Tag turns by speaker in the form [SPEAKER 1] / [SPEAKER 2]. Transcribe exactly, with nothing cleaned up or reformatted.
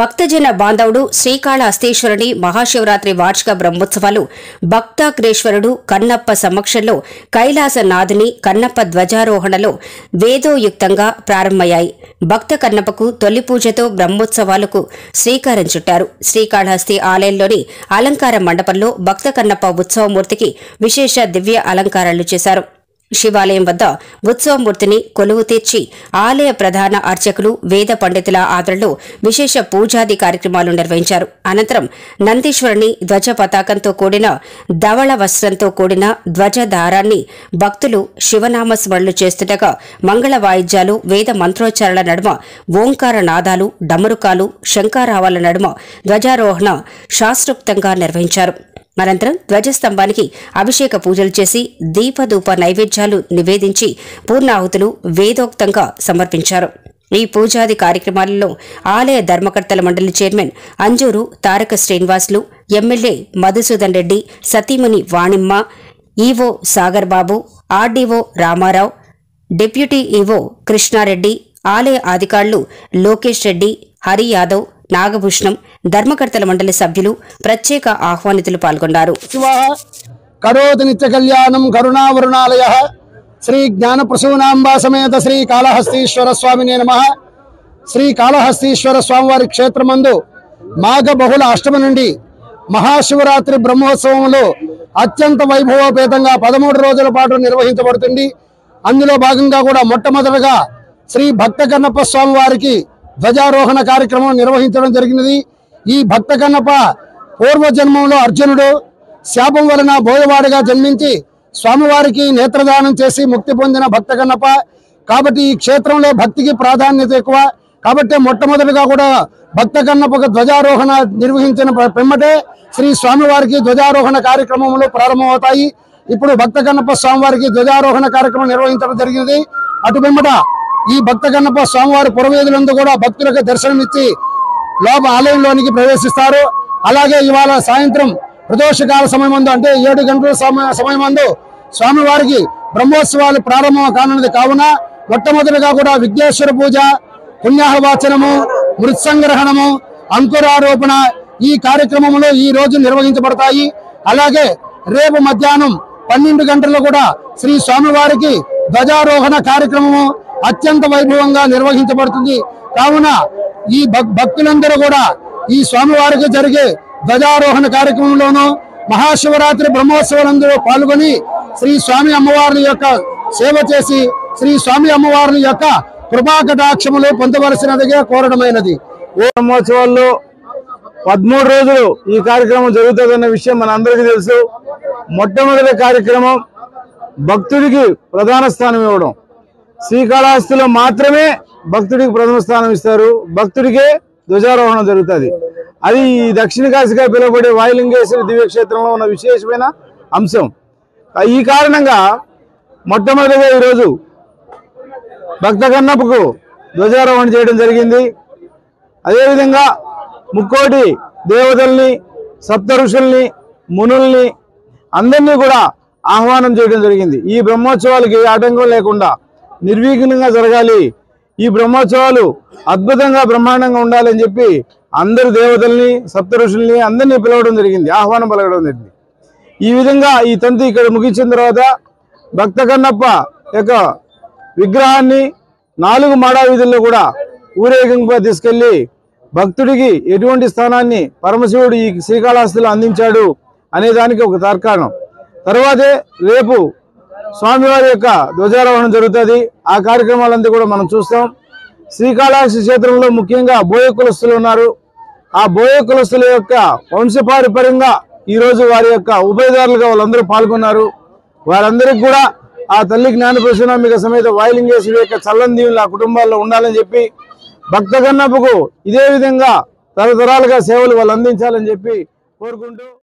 [SPEAKER 1] భక్తజన బాంధవుడు శ్రీకాళహస్తీశ్వరుని మహాశివరాత్రి వార్షిక బ్రహ్మోత్సవాలు భక్తాగ్రేశ్వరుడు కన్నప్ప సమక్షంలో కైలాసనాథుని కన్నప్ప ధ్వజారోహణలో వేదోయుక్తంగా ప్రారంభమయ్యాయి. భక్త కన్నప్పకు తొలి పూజతో బ్రహ్మోత్సవాలకు శ్రీకారం చుట్టారు. శ్రీకాళహస్తి ఆలయంలోని అలంకార మండపంలో భక్త కన్నప్ప ఉత్సవమూర్తికి విశేష దివ్య అలంకారాలు చేశారు. శివాలయం వద్ద ఉత్సవమూర్తిని కొలువు తీర్చి ఆలయ ప్రధాన అర్చకులు వేద పండితుల ఆదరణలో విశేష పూజాది కార్యక్రమాలు నిర్వహించారు. అనంతరం నందీశ్వరుని ధ్వజ పతాకంతో కూడిన ధవళ వస్త్రంతో కూడిన ధ్వజధారాన్ని భక్తులు శివనామస్మరణలు చేస్తుండగా మంగళ వాయిద్యాలు వేద మంత్రోచ్చారణ నడుమ ఓంకార నాదాలు డమరుకాలు శంఖారావాల నడుమ ధ్వజారోహణ శాస్త్రోక్తంగా నిర్వహించారు. అనంతరం ధ్వజస్తంభానికి అభిషేక పూజలు చేసి దీపధూప నైవేద్యాలు నివేదించి పూర్ణాహుతులు వేదోక్తంగా సమర్పించారు. ఈ పూజాది కార్యక్రమాలలో ఆలయ ధర్మకర్తల మండలి చైర్మన్ అంజూరు తారక శ్రీనివాసులు, ఎమ్మెల్యే మధుసూదన్ రెడ్డి, సతీమణి Vanimma, EO Sagar Babu, RDO Ramarao, deputy EO Krishnareddy, ఆలయ అధికారులు లోకేష్ రెడ్డి, హరి యాదవ్, నాగభూషణం, ధర్మకర్తల మండలి సభ్యులు, ప్రత్యేక ఆహ్వానితులు పాల్గొన్నారు.
[SPEAKER 2] కరోతి నిత్య కళ్యాణం కరుణావరుణాలయ శ్రీ జ్ఞాన ప్రసూనాంబా సమేత శ్రీ కాళహస్తీశ్వర స్వామినే నమః. శ్రీ కాళహస్తీశ్వర స్వామివారి క్షేత్రమందు మాఘ బహుళ అష్టమి నుండి మహాశివరాత్రి బ్రహ్మోత్సవంలో అత్యంత వైభవోపేతంగా పదమూడు రోజుల పాటు నిర్వహించబడుతుంది. అందులో భాగంగా కూడా మొట్టమొదటగా శ్రీ భక్త కన్నప్ప స్వామి వారికి ధ్వజారోహణ కార్యక్రమం నిర్వహించడం జరిగినది. ఈ భక్త కన్నప్ప పూర్వజన్మంలో అర్జునుడు శాపం వలన బోయవాడిగా జన్మించి స్వామివారికి నేత్రదానం చేసి ముక్తి పొందిన భక్త కన్నప్ప. కాబట్టి ఈ క్షేత్రంలో భక్తికి ప్రాధాన్యత ఎక్కువ. కాబట్టి మొట్టమొదటిగా కూడా భక్త కన్నప్పకు ధ్వజారోహణ నిర్వహించిన పిమ్మటే శ్రీ స్వామివారికి ధ్వజారోహణ కార్యక్రమములు ప్రారంభమవుతాయి. ఇప్పుడు భక్త కన్నప్ప స్వామివారికి ధ్వజారోహణ కార్యక్రమం నిర్వహించడం జరిగినది. అటు పిమ్మట ఈ భక్త కన్నప్ప స్వామివారి పురవేదులందు కూడా భక్తులకు దర్శనమిచ్చి లోప ఆలయంలోనికి ప్రవేశిస్తారు. అలాగే ఇవాళ సాయంత్రం ప్రదోషకాల సమయమందు అంటే ఏడు గంటల సమయమందు స్వామివారికి బ్రహ్మోత్సవాలు ప్రారంభం కానున్నది. కావున మొట్టమొదటిగా కూడా విఘ్నేశ్వర పూజ, పుణ్యాహవాచనము, మృత్సంగ్రహణము, అంకురారోపణ ఈ కార్యక్రమంలో ఈ రోజు నిర్వహించబడతాయి. అలాగే రేపు మధ్యాహ్నం పన్నెండు గంటల్లో కూడా శ్రీ స్వామివారికి ధ్వజారోహణ కార్యక్రమము అత్యంత వైభవంగా నిర్వహించబడుతుంది. కావున ఈ భక్తులందరూ కూడా ఈ స్వామివారికి జరిగే ధ్వజారోహణ కార్యక్రమంలోనూ మహాశివరాత్రి బ్రహ్మోత్సవాలందరూ పాల్గొని శ్రీ స్వామి అమ్మవారి యొక్క సేవ చేసి శ్రీ స్వామి అమ్మవారి యొక్క కృపా కటాక్షములు పొందవలసినదిగా కోరడమైనది.
[SPEAKER 3] బ్రహ్మోత్సవాల్లో పదమూడు రోజులు ఈ కార్యక్రమం జరుగుతుందన్న విషయం మన అందరికీ తెలుసు. మొట్టమొదటి కార్యక్రమం భక్తుడికి ప్రధాన స్థానం ఇవ్వడం. శ్రీకాళహస్తిలో మాత్రమే భక్తుడికి ప్రథమ స్థానం ఇస్తారు. భక్తుడికే ధ్వజారోహణం జరుగుతుంది. అది దక్షిణ కాశీగా పిలువబడే వాయులింగేశ్వరి దివ్యక్షేత్రంలో ఉన్న విశేషమైన అంశం. ఈ కారణంగా మొట్టమొదటిగా ఈరోజు భక్త కన్నప్పకు ధ్వజారోహణ చేయడం జరిగింది. అదేవిధంగా ముక్కోటి దేవతల్ని, సప్త ఋషుల్ని, మునుల్ని అందరినీ కూడా ఆహ్వానం చేయడం జరిగింది. ఈ బ్రహ్మోత్సవాలకి ఆటంకం లేకుండా నిర్విఘ్నంగా జరగాలి, ఈ బ్రహ్మోత్సవాలు అద్భుతంగా బ్రహ్మాండంగా ఉండాలని చెప్పి అందరు దేవతల్ని, సప్త ఋషుల్ని అందరినీ పిలవడం జరిగింది, ఆహ్వానం పలకడం జరిగింది. ఈ విధంగా ఈ తంతు ఇక్కడ ముగించిన తర్వాత భక్త కన్నప్ప యొక్క విగ్రహాన్ని నాలుగు మాడా వీధుల్లో కూడా ఊరేగింపుగా తీసుకెళ్లి భక్తుడికి ఎటువంటి స్థానాన్ని పరమశివుడు ఈ శ్రీకాళహస్తిలో అందించాడు అనే దానికి ఒక తార్కాణం. తర్వాతే రేపు స్వామివారి యొక్క ధ్వజారోహణం జరుగుతుంది. ఆ కార్యక్రమాలంతా కూడా మనం చూస్తాం. శ్రీకాళహస్తి క్షేత్రంలో ముఖ్యంగా బోయ కులస్తులు ఉన్నారు. ఆ బోయ కులస్తుల యొక్క వంశపారంపర్యంగా ఈరోజు వారి యొక్క ఉభయదారులుగా వాళ్ళందరూ పాల్గొన్నారు. వారందరికీ కూడా ఆ తల్లి జ్ఞాన ప్రసూనాంబిక సమేత వాయులింగేశ్వరి యొక్క చల్లని దీవులు ఆ కుటుంబాల్లో ఉండాలని చెప్పి భక్త కన్నప్పకు ఇదే విధంగా తరతరాలుగా సేవలు వాళ్ళు అందించాలని చెప్పి కోరుకుంటూ